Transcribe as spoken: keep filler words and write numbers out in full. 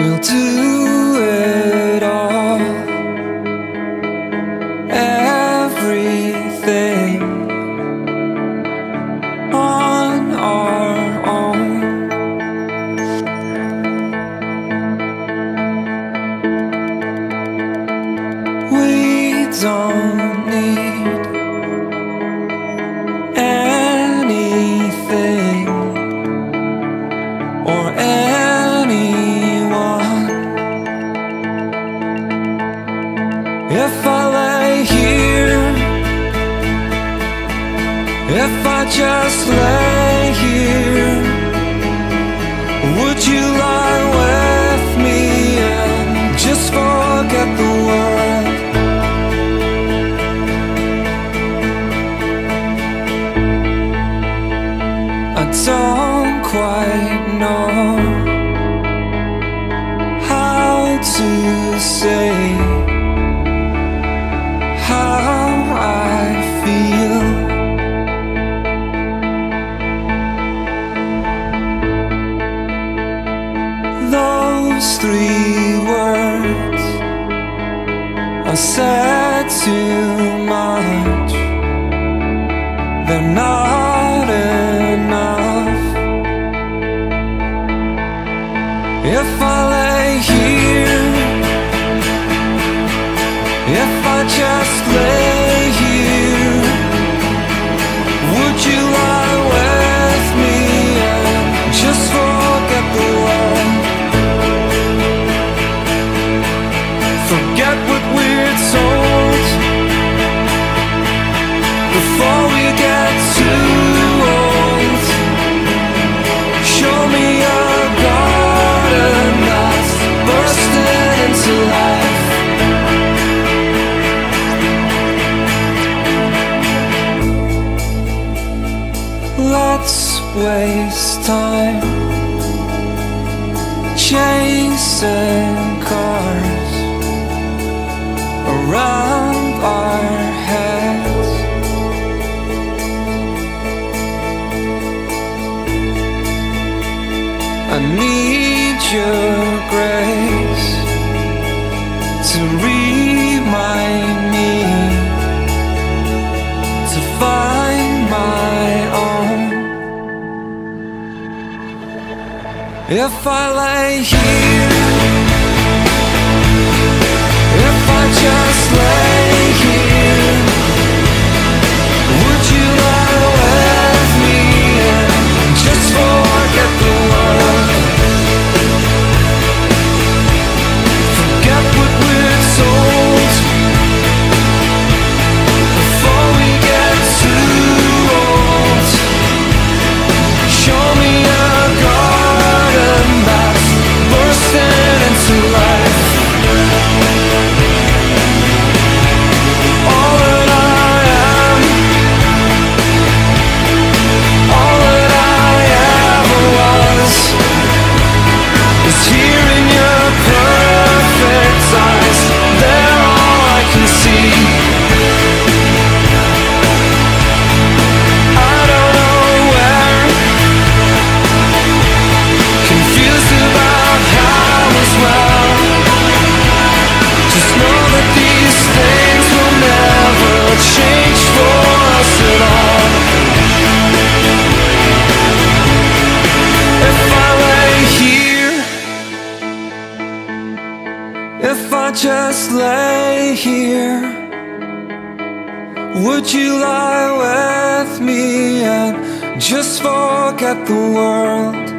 we'll do it all. Everything on our own. We don't need anything or anyone. If I lay here, if I just lay here, would you lie with me and just forget the world? I don't quite know how to say how I feel. Those three words I said too much. They're not enough. If I lay here, if I just lay here, would you lie with me and just forget the world? Forget what we're told before we get too old. Show me a garden that's bursting into life. Let's waste time chasing cars around our heads. I need your grace to remind me to find my own. If I lay here, if I just lay here, would you lie with me and just forget the world? Forget what we're told before we get too old. Show me a garden that's bursting into life. All that I am, all that I ever was, is here in your perfect eyes. They're all I can see. I don't know where, confused about how as well. Just know that these things will never change for us at all. If I lay here, if I just lay here, would you lie with me and just forget the world?